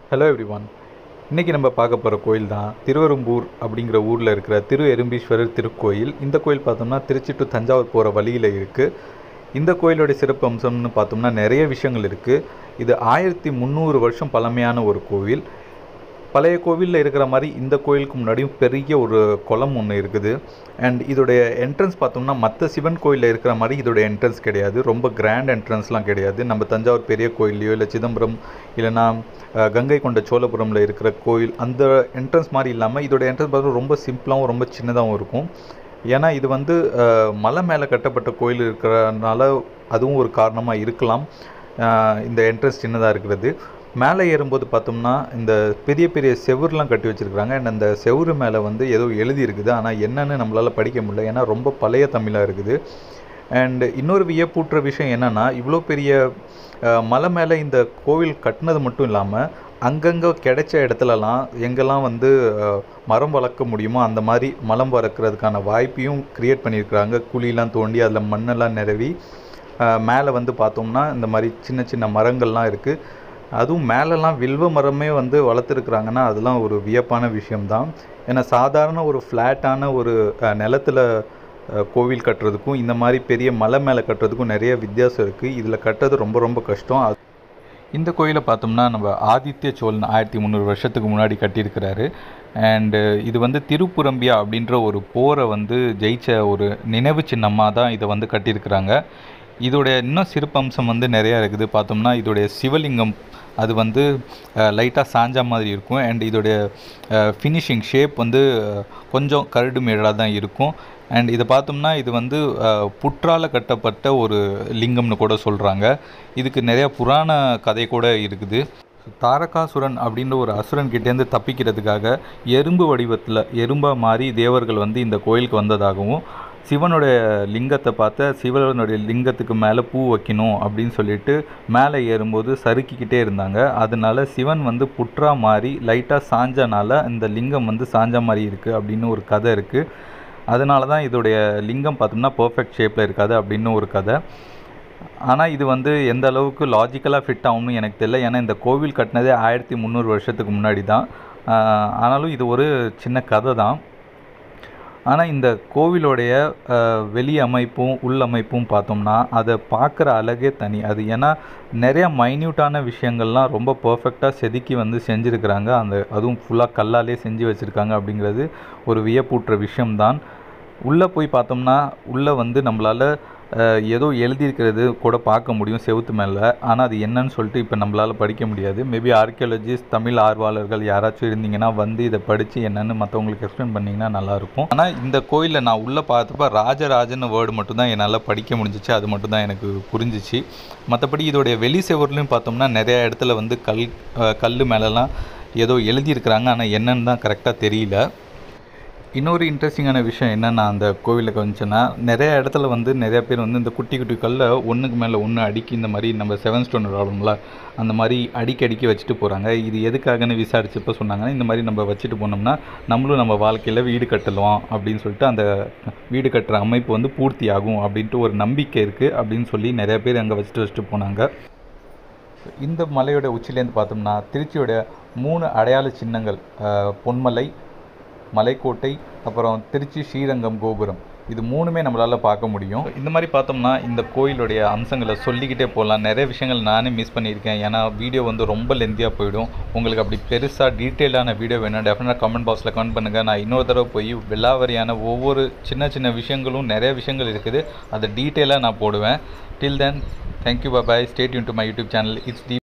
Hello everyone. இன்னைக்கு நம்ம பார்க்க போகிற கோயில் தான் திருவெரும்பூர் அப்படிங்கிற ஊரில் இருக்கிற திரு எறும்பீஸ்வரர் திருக்கோயில். இந்த கோயில் பார்த்தோம்னா திருச்சி டு தஞ்சாவூர் போகிற வழியில் இருக்குது. இந்த கோயிலோடைய சிறப்பு அம்சம்னு பார்த்தோம்னா நிறைய விஷயங்கள் இருக்குது. இது 1300 வருஷம் பழமையான ஒரு கோவில். பழைய கோவிலில் இருக்கிற மாதிரி இந்த கோயிலுக்கு முன்னாடியும் பெரிய ஒரு குளம் ஒன்று இருக்குது. அண்ட் இதோடைய என்ட்ரன்ஸ் பார்த்தோம்னா மற்ற சிவன் கோயிலில் இருக்கிற மாதிரி இதோடைய என்ட்ரன்ஸ் கிடையாது. ரொம்ப கிராண்ட் என்ட்ரன்ஸ்லாம் கிடையாது. நம்ம தஞ்சாவூர் பெரிய கோயில்லையோ இல்லை சிதம்பரம் இல்லைனா கங்கை கொண்ட சோழபுரமில் இருக்கிற கோயில் அந்த என்ட்ரன்ஸ் மாதிரி இல்லாமல் இதோட என்ட்ரன்ஸ் பார்த்தா ரொம்ப சிம்பிளாகவும் ரொம்ப சின்னதாகவும் இருக்கும். ஏன்னா இது மலை மேலே கட்டப்பட்ட கோயில் இருக்கிறனால அதுவும் ஒரு காரணமாக இருக்கலாம் இந்த என்ட்ரன்ஸ் சின்னதாக இருக்கிறது. மேலே ஏறும்போது பார்த்தோம்னா இந்த பெரிய பெரிய செவுருலாம் கட்டி வச்சுருக்குறாங்க. அண்ட் அந்த செவுரு மேலே ஏதோ எழுதி இருக்குது. ஆனால் என்னென்னு நம்மளால் படிக்க முடியல, ஏன்னா ரொம்ப பழைய தமிழாக இருக்குது. அண்ட் இன்னொரு வியப்பூட்டுற விஷயம் என்னென்னா, இவ்வளோ பெரிய மலை மேலே இந்த கோவில் கட்டினது மட்டும் இல்லாமல் அங்கங்கே கிடைச்ச இடத்துலலாம் எங்கெல்லாம் மரம் வளர்க்க முடியுமோ அந்த மாதிரி மரம் வளர்க்குறதுக்கான வாய்ப்பையும் க்ரியேட் பண்ணியிருக்கிறாங்க. குழிலாம் தோண்டி அதில் மண்ணெல்லாம் நிரவி மேலே பார்த்தோம்னா இந்த மாதிரி சின்ன சின்ன மரங்கள்லாம் இருக்குது. அதுவும் மேலெல்லாம் வில்வ மரமே வளர்த்துருக்குறாங்கன்னா அதெல்லாம் ஒரு வியப்பான விஷயம்தான். ஏன்னா சாதாரண ஒரு ஃப்ளாட்டான ஒரு நிலத்தில் கோவில் கட்டுறதுக்கும் இந்த மாதிரி பெரிய மலை மேலே கட்டுறதுக்கும் நிறைய வித்தியாசம் இருக்குது. இதில் கட்டுறது ரொம்ப ரொம்ப கஷ்டம். இந்த கோயிலை பார்த்தோம்னா நம்ம ஆதித்ய சோழன் 1300 வருஷத்துக்கு முன்னாடி கட்டியிருக்கிறாரு. அண்டு இது திருப்புரம்பியா அப்படின்ற ஒரு போரை ஜெயிச்ச ஒரு நினைவு சின்னமாக தான் இதை கட்டியிருக்கிறாங்க. இதோடைய இன்னும் சிறப்பம்சம் நிறையா இருக்குது. பார்த்தோம்னா இதோடைய சிவலிங்கம் அது லைட்டாக சாஞ்சா மாதிரி இருக்கும். அண்ட் இதோடைய ஃபினிஷிங் ஷேப் கொஞ்சம் கரடு மேடாக தான் இருக்கும். அண்ட் இதை பார்த்தோம்னா இது புற்றால் கட்டப்பட்ட ஒரு லிங்கம்னு கூட சொல்கிறாங்க. இதுக்கு நிறையா புராண கதை கூட இருக்குது. தாரகாசுரன் அப்படின்ற ஒரு அசுரன் கிட்டேருந்து தப்பிக்கிறதுக்காக எறும்பு வடிவத்தில் எறும்பாக மாறி தேவர்கள் இந்த கோயிலுக்கு வந்ததாகவும், சிவனுடைய லிங்கத்தை பார்த்த சிவனுடைய லிங்கத்துக்கு மேலே பூ வைக்கணும் அப்படின்னு சொல்லிட்டு மேலே ஏறும்போது சறுக்கிக்கிட்டே இருந்தாங்க. அதனால சிவன் புற்றா மாறி லைட்டாக சாஞ்சனால இந்த லிங்கம் சாஞ்ச மாதிரி இருக்குது அப்படின்னு ஒரு கதை இருக்குது. அதனால தான் இதோடைய லிங்கம் பார்த்தோம்னா பர்ஃபெக்ட் ஷேப்பில் இருக்காது அப்படின்னு ஒரு கதை. ஆனால் இது எந்த அளவுக்கு லாஜிக்கலாக ஃபிட் ஆகும்னு எனக்கு தெரியல. ஏன்னா இந்த கோவில் கட்டினதே 1300 வருஷத்துக்கு முன்னாடி தான். ஆனாலும் இது ஒரு சின்ன கதை தான். ஆனால் இந்த கோவிலோடைய வெளி அமைப்பும் உள் அமைப்பும் பார்த்தோம்னா அதை பார்க்குற அழகே தனி. அது ஏன்னா நிறையா மைன்யூட்டான விஷயங்கள்லாம் ரொம்ப பர்ஃபெக்டாக செதுக்கி செஞ்சுருக்கிறாங்க. அதுவும் ஃபுல்லாக கல்லாலே செஞ்சு வச்சுருக்காங்க அப்படிங்கிறது ஒரு வியப்பூட்டுற விஷயம்தான். உள்ளே போய் பார்த்தோம்னா உள்ளே நம்மளால் ஏதோ எழுதியிருக்கிறது கூட பார்க்க முடியும் செவுத்து மேலே. ஆனால் அது என்னன்னு சொல்லிட்டு இப்போ நம்மளால் படிக்க முடியாது. மேபி ஆர்கியாலஜிஸ்ட் தமிழ் ஆர்வலர்கள் யாராச்சும் இருந்தீங்கன்னா இதை படித்து என்னென்னு மற்றவங்களுக்கு எக்ஸ்பிளைன் பண்ணிங்கன்னா நல்லாயிருக்கும். ஆனால் இந்த கோயிலில் நான் உள்ளே பார்த்தப்போ ராஜராஜன்னு வேர்டு மட்டும்தான் என்னால் படிக்க முடிஞ்சிச்சு. அது மட்டும்தான் எனக்கு புரிஞ்சிச்சு. மற்றபடி இதோடைய வெளி செவர்லையும் பார்த்தோம்னா நிறையா இடத்துல கல் மேலெலாம் ஏதோ எழுதியிருக்கிறாங்க. ஆனால் என்னன்னு தான் கரெக்டாக தெரியல. இன்னொரு இன்ட்ரெஸ்டிங்கான விஷயம் என்னென்னா, அந்த கோவிலுக்கு வந்துச்சுன்னா நிறைய இடத்துல நிறையா பேர் இந்த குட்டி குட்டி கல்லை ஒன்றுக்கு மேலே ஒன்று அடுக்கி இந்த மாதிரி நம்ம 7 ஸ்டோன் ஆடும்ல அந்த மாதிரி அடுக்கி வச்சுட்டு போகிறாங்க. இது எதுக்காகன்னு விசாரிச்சப்போ சொன்னாங்கன்னா, இந்த மாதிரி நம்ம வச்சுட்டு போனோம்னா நம்மளும் நம்ம வாழ்க்கையில் வீடு கட்டலாம் அப்படின்னு சொல்லிட்டு அந்த வீடு கட்டுற அமைப்பு பூர்த்தி ஆகும் அப்படின்ட்டு ஒரு நம்பிக்கை இருக்குது அப்படின்னு சொல்லி நிறைய பேர் அங்கே வச்சுட்டு போனாங்க. இந்த மலையோட உச்சிலேருந்து பார்த்தோம்னா திருச்சியோட 3 அடையாள சின்னங்கள், பொன்மலை, மலைக்கோட்டை, அப்புறம் திருச்சி ஸ்ரீரங்கம் கோபுரம், இது 3மே நம்மளால் பார்க்க முடியும். இந்த மாதிரி பார்த்தோம்னா இந்த கோயிலுடைய அம்சங்களை சொல்லிக்கிட்டே போகலாம். நிறைய விஷயங்கள் நானே மிஸ் பண்ணியிருக்கேன். ஏன்னா வீடியோ ரொம்ப லென்த்தியாக போயிடும். உங்களுக்கு அப்படி பெருசாக டீட்டெயிலான வீடியோ வேணும் டெஃபினட்டாக கமெண்ட் பாக்ஸில் கமெண்ட் பண்ணுங்கள். நான் இன்னொரு தடவை போய் விலாவரியான ஒவ்வொரு சின்ன சின்ன விஷயங்களும் நிறைய விஷயங்கள் இருக்குது, அதை டீட்டெயிலாக நான் போடுவேன். Till then, thank you, bye, stay tune to my YouTube channel. It's